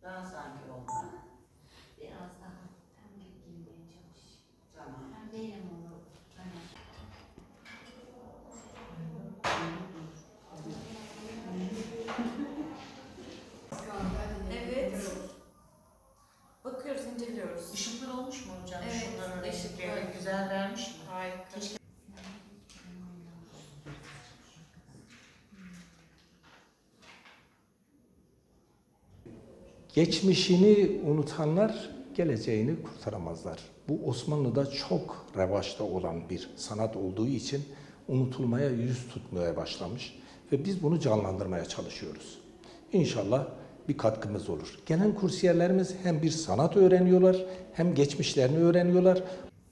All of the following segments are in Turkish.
Daha sanki oldu. Biraz daha pembe giymeye çalış. Tamam. Ben değilim onu. Evet. Bakıyoruz, inceliyoruz. Işıklar olmuş mu hocam? Evet, Şunların ışıklar. renkleri güzel vermiş mi? Harika. Keşke Geçmişini unutanlar geleceğini kurtaramazlar. Bu Osmanlı'da çok revaçta olan bir sanat olduğu için unutulmaya yüz tutmaya başlamış ve biz bunu canlandırmaya çalışıyoruz. İnşallah bir katkımız olur. Gelen kursiyerlerimiz hem bir sanat öğreniyorlar hem geçmişlerini öğreniyorlar.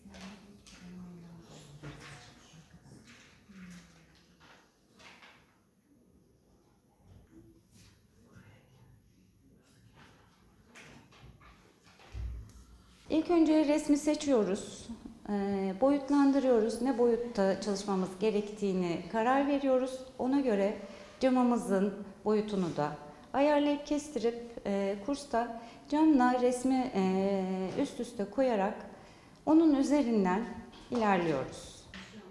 İlk önce resmi seçiyoruz, boyutlandırıyoruz, ne boyutta çalışmamız gerektiğini karar veriyoruz. Ona göre camımızın boyutunu da ayarlayıp kestirip kursta camla resmi üst üste koyarak onun üzerinden ilerliyoruz.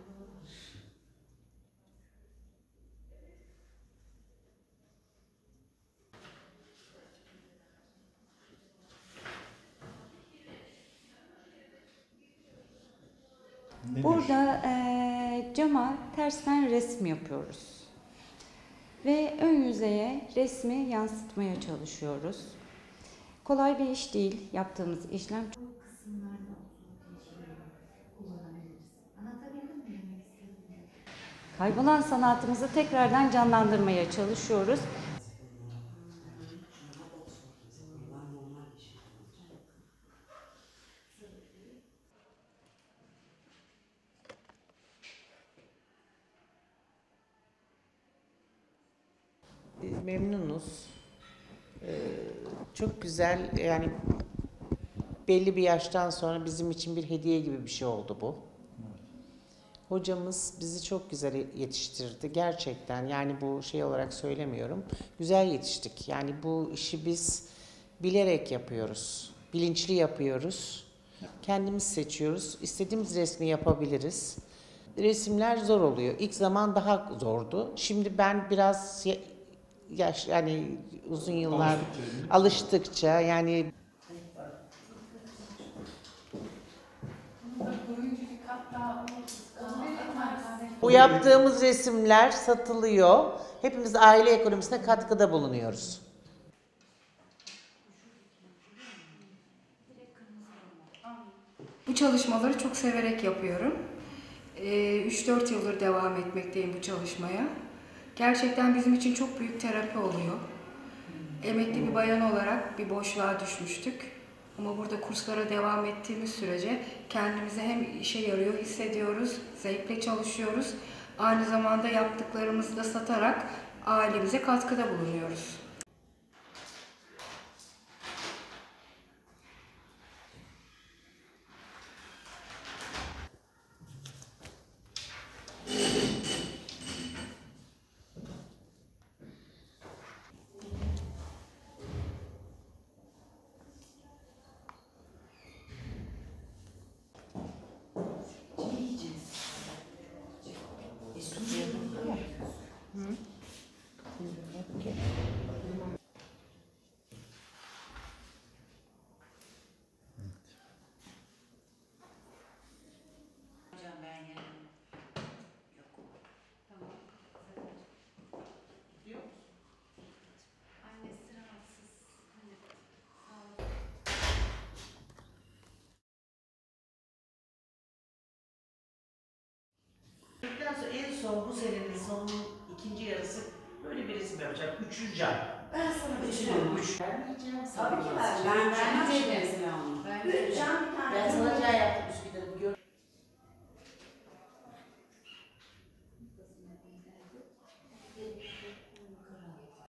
Burada cama tersten resim yapıyoruz. Ve ön yüzeye resmi yansıtmaya çalışıyoruz. Kolay bir iş değil yaptığımız işlem. Bu kısımlarda kullanabiliriz. Anlatabildim mi demek istediğimi? Kaybolan sanatımızı tekrardan canlandırmaya çalışıyoruz. memnunuz. Çok güzel, yani belli bir yaştan sonra bizim için bir hediye gibi bir şey oldu bu. Hocamız bizi çok güzel yetiştirdi gerçekten, yani bu şey olarak söylemiyorum. Güzel yetiştik, yani bu işi biz bilerek yapıyoruz, bilinçli yapıyoruz. Kendimiz seçiyoruz, istediğimiz resmi yapabiliriz. Resimler zor oluyor. İlk zaman daha zordu. Şimdi ben biraz yani uzun yıllar alıştıkça yani bu yaptığımız resimler satılıyor. Hepimiz aile ekonomisine katkıda bulunuyoruz. Bu çalışmaları çok severek yapıyorum. 3-4 yıldır devam etmekteyim bu çalışmaya. Gerçekten bizim için çok büyük terapi oluyor. Emekli bir bayan olarak bir boşluğa düşmüştük. Ama burada kurslara devam ettiğimiz sürece kendimizi hem işe yarıyor hissediyoruz, zevkle çalışıyoruz. Aynı zamanda yaptıklarımızı da satarak ailemize katkıda bulunuyoruz. En son bu senenin sonunun ikinci yarısı böyle bir resim yapacağım. Üçüncü ay. Ben sana Üçüncü. Vermeyeceğim. Tabii ki ben vermem.